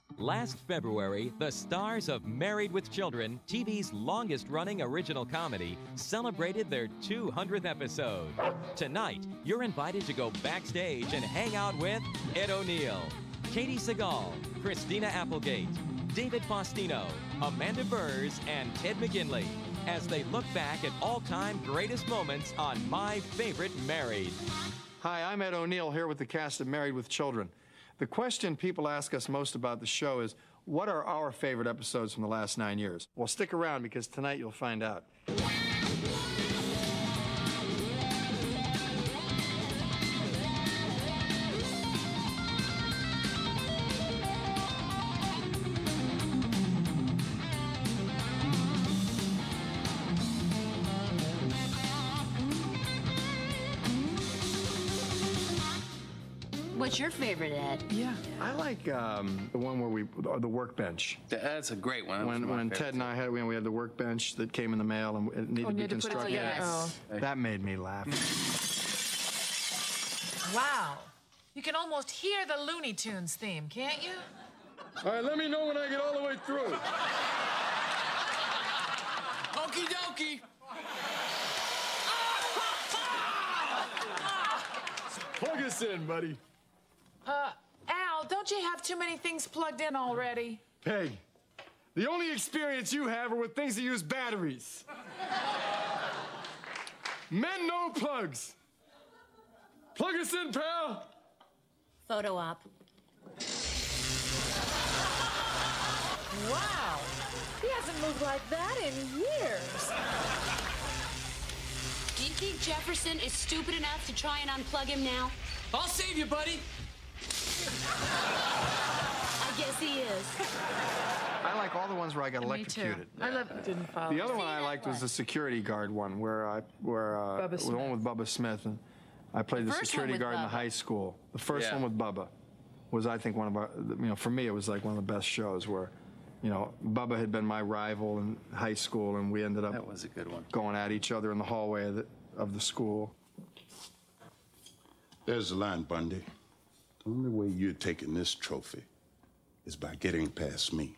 Last February, the stars of Married with Children, TV's longest-running original comedy, celebrated their 200th episode. Tonight, you're invited to go backstage and hang out with Ed O'Neill, Katie Seagal, Christina Applegate, David Faustino, Amanda Burrs, and Ted McGinley as they look back at all-time greatest moments on My Favorite Married. Hi, I'm Ed O'Neill here with the cast of Married with Children. The question people ask us most about the show is, what are our favorite episodes from the last 9 years? Well, stick around because tonight you'll find out. What's your favorite, Ed? Yeah, I like the one where the workbench. That's a great one. When Ted and I had, we had the workbench that came in the mail and it needed to be constructed. Yes. That made me laugh. Wow. You can almost hear the Looney Tunes theme, can't you? All right, let me know when I get all the way through. Okie dokie. Plug us in, buddy. Al, don't you have too many things plugged in already? Peg, the only experience you have are with things that use batteries. Men, no plugs. Plug us in, pal. Photo op. Wow. He hasn't moved like that in years. Do you think Jefferson is stupid enough to try and unplug him now? I'll save you, buddy. I guess he is. I like all the ones where I got electrocuted. I didn't follow. The other one I liked was the security guard one, where the one with Bubba Smith, and I played the security guard in the high school. The first one with Bubba was, I think, one of our, for me, it was like one of the best shows where, Bubba had been my rival in high school, and we ended up that was a good one. Going at each other in the hallway of the school. There's the line, Bundy. The only way you're taking this trophy is by getting past me.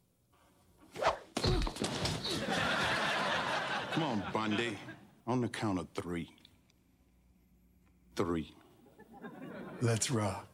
Come on, Bundy. On the count of 3. 3. Let's rock.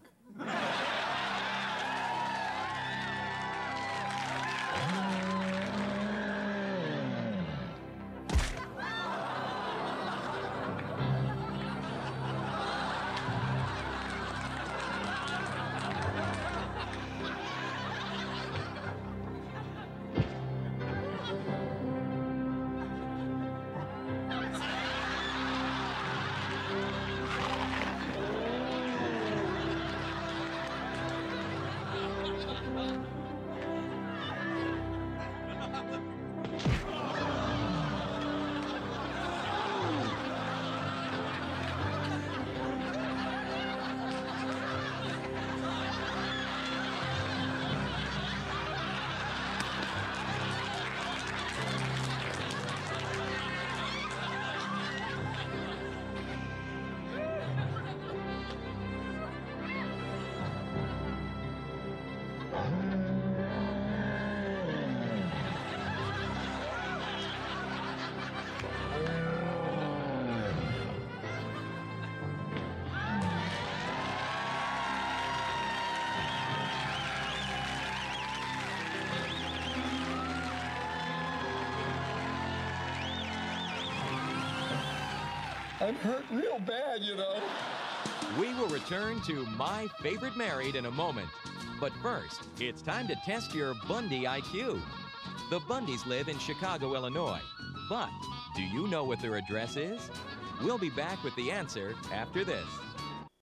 I'm hurt real bad, We will return to My Favorite Married in a moment. But first, it's time to test your Bundy IQ. The Bundys live in Chicago, Illinois. But do you know what their address is? We'll be back with the answer after this.